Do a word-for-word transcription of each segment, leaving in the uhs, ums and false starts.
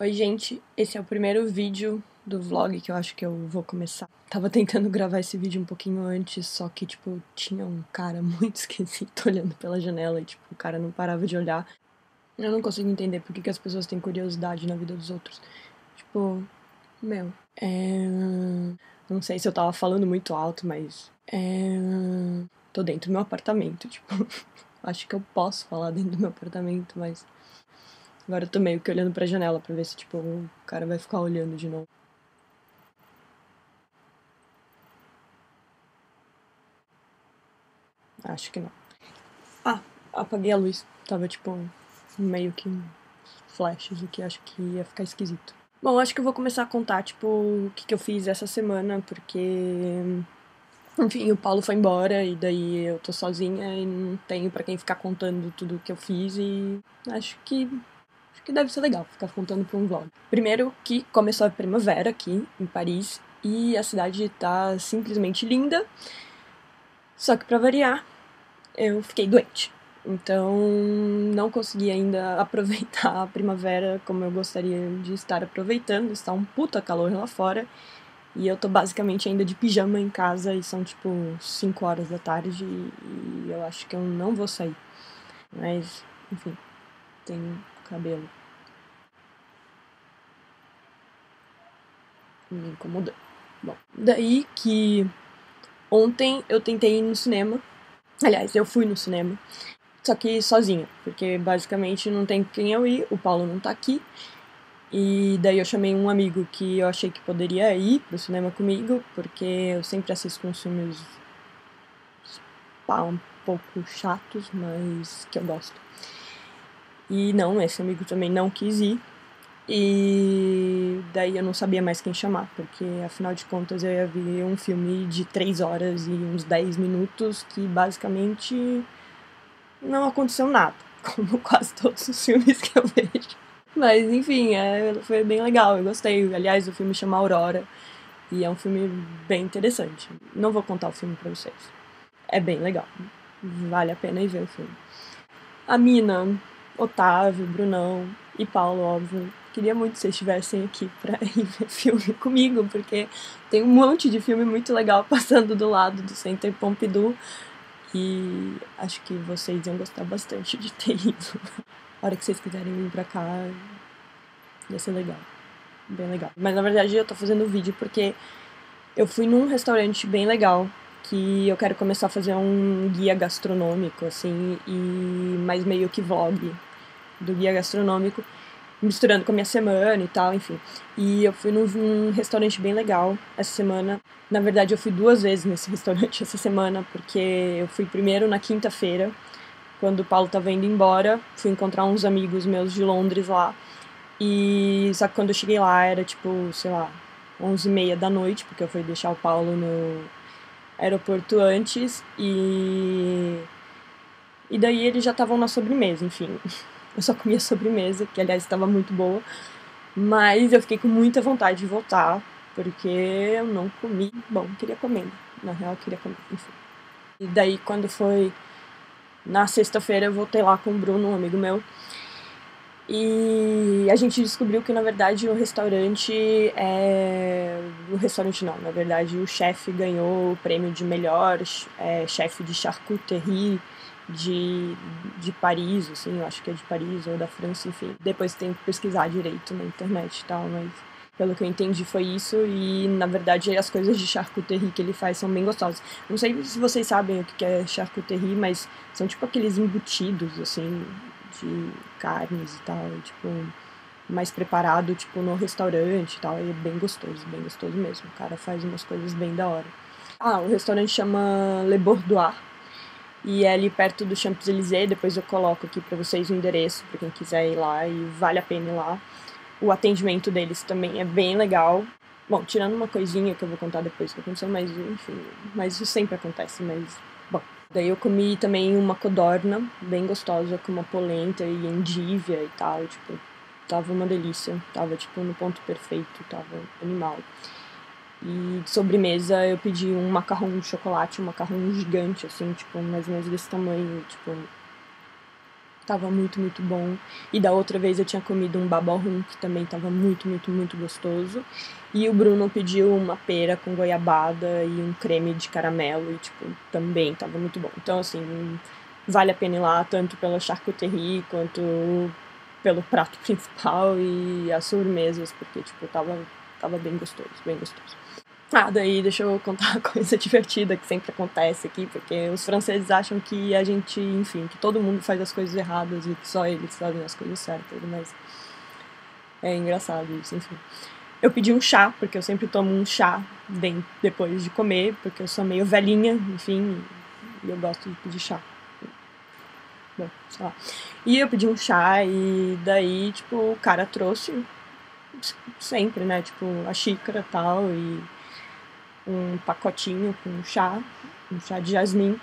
Oi, gente, esse é o primeiro vídeo do vlog que eu acho que eu vou começar. Tava tentando gravar esse vídeo um pouquinho antes, só que, tipo, tinha um cara muito esquisito olhando pela janela e, tipo, o cara não parava de olhar. Eu não consigo entender por que, que as pessoas têm curiosidade na vida dos outros. Tipo, meu, é... Não sei se eu tava falando muito alto, mas... É... Tô dentro do meu apartamento, tipo... Acho que eu posso falar dentro do meu apartamento, mas... Agora eu tô meio que olhando pra janela pra ver se, tipo, o cara vai ficar olhando de novo. Acho que não. Ah, apaguei a luz. Tava, tipo, meio que flashes, o que acho que ia ficar esquisito. Bom, acho que eu vou começar a contar, tipo, o que, que eu fiz essa semana, porque... Enfim, o Paulo foi embora e daí eu tô sozinha e não tenho pra quem ficar contando tudo o que eu fiz e acho que... Acho que deve ser legal ficar contando pra um vlog. Primeiro que começou a primavera aqui em Paris e a cidade tá simplesmente linda. Só que pra variar, eu fiquei doente. Então, não consegui ainda aproveitar a primavera como eu gostaria de estar aproveitando. Está um puta calor lá fora. E eu tô basicamente ainda de pijama em casa e são tipo cinco horas da tarde e eu acho que eu não vou sair. Mas, enfim, tenho cabelo me incomodando. Bom, daí que ontem eu tentei ir no cinema. Aliás, eu fui no cinema. Só que sozinha, porque basicamente não tem quem eu ir, o Paulo não tá aqui. E daí eu chamei um amigo que eu achei que poderia ir pro cinema comigo, porque eu sempre assisto uns filmes pá, um pouco chatos, mas que eu gosto. E não, esse amigo também não quis ir. E daí eu não sabia mais quem chamar, porque afinal de contas eu ia ver um filme de três horas e uns dez minutos que basicamente não aconteceu nada, como quase todos os filmes que eu vejo. Mas enfim, é, foi bem legal, eu gostei. Aliás, o filme chama Aurora e é um filme bem interessante. Não vou contar o filme pra vocês. É bem legal. Vale a pena ir ver o filme. A Mina, Otávio, Brunão e Paulo, óbvio. Queria muito que vocês estivessem aqui pra ir ver filme comigo, porque tem um monte de filme muito legal passando do lado do Center Pompidou e acho que vocês iam gostar bastante de ter ido. A hora que vocês quiserem vir pra cá, ia ser legal. Bem legal. Mas na verdade eu tô fazendo o vídeo porque eu fui num restaurante bem legal que eu quero começar a fazer um guia gastronômico, assim, e mais meio que vlog do guia gastronômico, misturando com a minha semana e tal, enfim. E eu fui num, num restaurante bem legal essa semana. Na verdade, eu fui duas vezes nesse restaurante essa semana, porque eu fui primeiro na quinta-feira, quando o Paulo tava indo embora, fui encontrar uns amigos meus de Londres lá. E só que quando eu cheguei lá era tipo, sei lá, onze e meia da noite, porque eu fui deixar o Paulo no aeroporto antes e e daí eles já estavam na sobremesa, enfim. Eu só comia sobremesa, que aliás estava muito boa, mas eu fiquei com muita vontade de voltar, porque eu não comi, bom, queria comer, na real eu queria comer, enfim. E daí quando foi na sexta-feira eu voltei lá com o Bruno, um amigo meu. E a gente descobriu que, na verdade, o restaurante é... O restaurante não, na verdade, o chefe ganhou o prêmio de melhor é, chefe de charcuterie de, de Paris, assim, eu acho que é de Paris ou da França, enfim. Depois tem que pesquisar direito na internet e tal, mas pelo que eu entendi foi isso. E, na verdade, as coisas de charcuterie que ele faz são bem gostosas. Não sei se vocês sabem o que é charcuterie, mas são tipo aqueles embutidos, assim, de carnes e tal, tipo, mais preparado, tipo, no restaurante e tal, e é bem gostoso, bem gostoso mesmo, o cara faz umas coisas bem da hora. Ah, o restaurante chama Le Bourdois, e é ali perto do Champs-Élysées, depois eu coloco aqui pra vocês o endereço, pra quem quiser ir lá, e vale a pena ir lá. O atendimento deles também é bem legal. Bom, tirando uma coisinha que eu vou contar depois que aconteceu, mas enfim, mas isso sempre acontece, mas bom. Daí eu comi também uma codorna bem gostosa, com uma polenta e endívia e tal, tipo, tava uma delícia, tava tipo no ponto perfeito, tava animal. E de sobremesa eu pedi um macarrão de chocolate, um macarrão gigante, assim, tipo, mais ou menos desse tamanho, tipo, tava muito, muito bom. E da outra vez eu tinha comido um babarum, que também tava muito, muito, muito gostoso. E o Bruno pediu uma pera com goiabada e um creme de caramelo, e, tipo, também tava muito bom. Então, assim, vale a pena ir lá, tanto pela charcuterie, quanto pelo prato principal e as sobremesas, porque, tipo, tava, tava bem gostoso, bem gostoso. Ah, daí deixa eu contar uma coisa divertida que sempre acontece aqui, porque os franceses acham que a gente, enfim, que todo mundo faz as coisas erradas e que só eles fazem as coisas certas, mas é engraçado isso, enfim. Eu pedi um chá, porque eu sempre tomo um chá depois de comer, porque eu sou meio velhinha, enfim, e eu gosto de pedir chá. Bom, sei lá. E eu pedi um chá e daí, tipo, o cara trouxe sempre, né, tipo, a xícara e tal, e um pacotinho com chá, um chá de jasmim,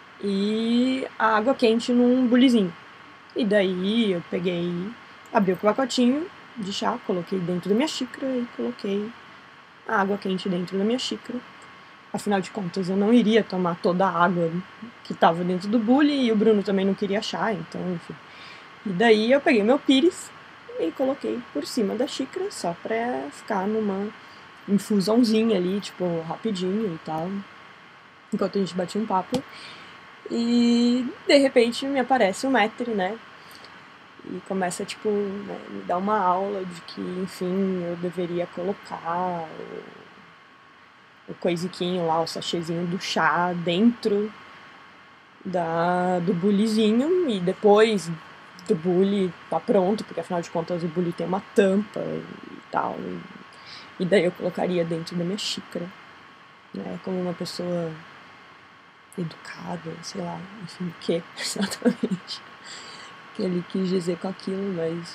e a água quente num bulizinho. E daí eu peguei, abri o pacotinho de chá, coloquei dentro da minha xícara e coloquei a água quente dentro da minha xícara. Afinal de contas, eu não iria tomar toda a água que estava dentro do bule e o Bruno também não queria chá, então, enfim. E daí eu peguei meu pires e coloquei por cima da xícara, só pra ficar numa infusãozinha ali, tipo, rapidinho e tal, enquanto a gente batia um papo. E de repente me aparece o Metri, né? E começa, tipo, né, me dar uma aula de que, enfim, eu deveria colocar o, o coisiquinho lá, o sachêzinho do chá dentro da, do bulizinho e depois do bule tá pronto, porque afinal de contas o bule tem uma tampa e tal. E, e daí eu colocaria dentro da minha xícara, né? Como uma pessoa educada, sei lá, enfim, o que exatamente que ele quis dizer com aquilo, mas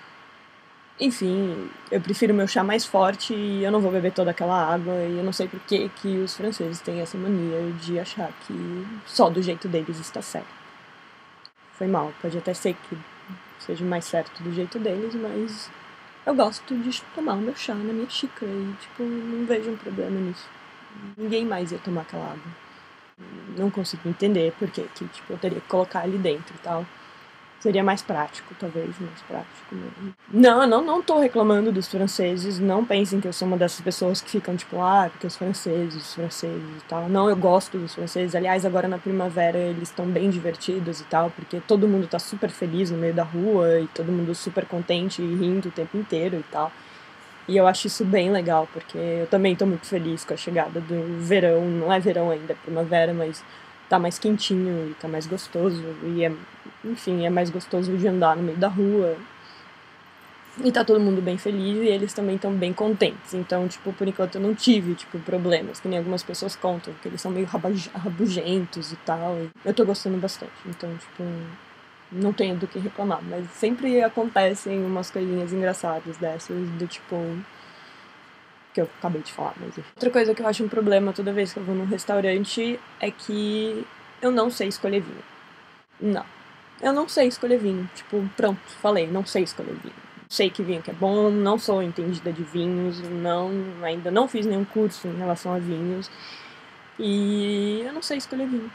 enfim, eu prefiro meu chá mais forte e eu não vou beber toda aquela água e eu não sei por que que os franceses têm essa mania de achar que só do jeito deles está certo. Foi mal, pode até ser que seja mais certo do jeito deles, mas eu gosto de tomar o meu chá na minha xícara e, tipo, não vejo um problema nisso. Ninguém mais ia tomar aquela água. Não consigo entender por que, que tipo, eu teria que colocar ali dentro e tal. Seria mais prático, talvez, mais prático mesmo. Não, não, não tô reclamando dos franceses, não pensem que eu sou uma dessas pessoas que ficam tipo, ah, porque os franceses, os franceses e tal. Não, eu gosto dos franceses, aliás, agora na primavera eles estão bem divertidos e tal, porque todo mundo tá super feliz no meio da rua e todo mundo super contente e rindo o tempo inteiro e tal. E eu acho isso bem legal, porque eu também tô muito feliz com a chegada do verão, não é verão ainda, é primavera, mas tá mais quentinho e tá mais gostoso, e é, enfim, é mais gostoso de andar no meio da rua. E tá todo mundo bem feliz e eles também estão bem contentes. Então, tipo, por enquanto eu não tive, tipo, problemas, que nem algumas pessoas contam, que eles são meio rabugentos e tal. E eu tô gostando bastante. Então, tipo, não tenho do que reclamar. Mas sempre acontecem umas coisinhas engraçadas dessas, do tipo que eu acabei de falar, mas enfim. Outra coisa que eu acho um problema toda vez que eu vou num restaurante é que eu não sei escolher vinho. Não. Eu não sei escolher vinho. Tipo, pronto, falei, não sei escolher vinho. Sei que vinho que é bom, não sou entendida de vinhos, não, ainda não fiz nenhum curso em relação a vinhos. E eu não sei escolher vinho.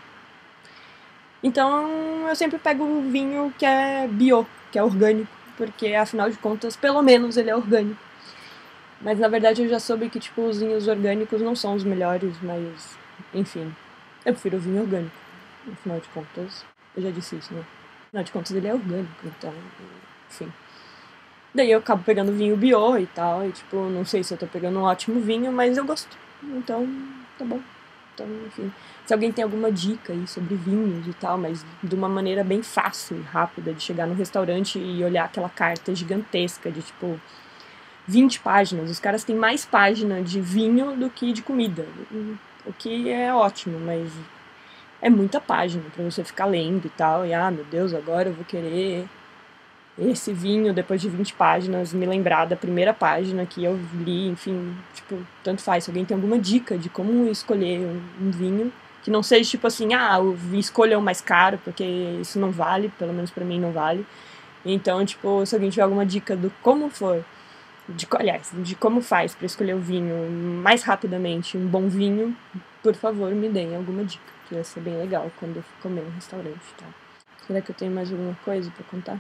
Então eu sempre pego o vinho que é bio, que é orgânico, porque afinal de contas, pelo menos ele é orgânico. Mas na verdade eu já soube que, tipo, os vinhos orgânicos não são os melhores, mas, enfim, eu prefiro o vinho orgânico, afinal de contas. Eu já disse isso, né? Afinal de contas ele é orgânico, então, enfim. Daí eu acabo pegando vinho bio e tal, e tipo, não sei se eu tô pegando um ótimo vinho, mas eu gosto. Então, tá bom. Então, enfim. Se alguém tem alguma dica aí sobre vinhos e tal, mas de uma maneira bem fácil e rápida de chegar no restaurante e olhar aquela carta gigantesca de, tipo, vinte páginas. Os caras têm mais página de vinho do que de comida. O que é ótimo, mas é muita página pra você ficar lendo e tal. E, ah, meu Deus, agora eu vou querer esse vinho, depois de vinte páginas, me lembrar da primeira página que eu li, enfim, tipo, tanto faz. Se alguém tem alguma dica de como escolher um, um vinho, que não seja tipo assim, ah, escolha o mais caro, porque isso não vale, pelo menos pra mim não vale. Então, tipo, se alguém tiver alguma dica do como for, de, aliás, de como faz pra escolher o vinho mais rapidamente, um bom vinho, por favor, me deem alguma dica, que ia ser bem legal quando eu for comer no restaurante, tá? Será que eu tenho mais alguma coisa pra contar?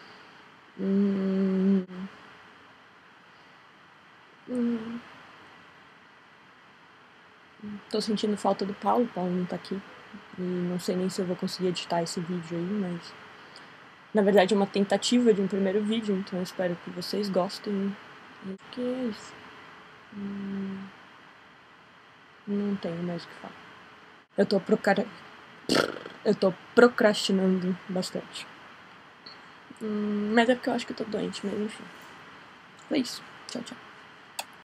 Hum... Hum... Tô sentindo falta do Paulo, o Paulo não tá aqui. E não sei nem se eu vou conseguir editar esse vídeo aí, mas... Na verdade é uma tentativa de um primeiro vídeo, então eu espero que vocês gostem. E que é isso. Hum... Não tenho mais o que falar. Eu tô procar... Eu tô procrastinando bastante. Hum, mas é porque eu acho que eu tô doente, mas enfim. Foi isso. Tchau, tchau.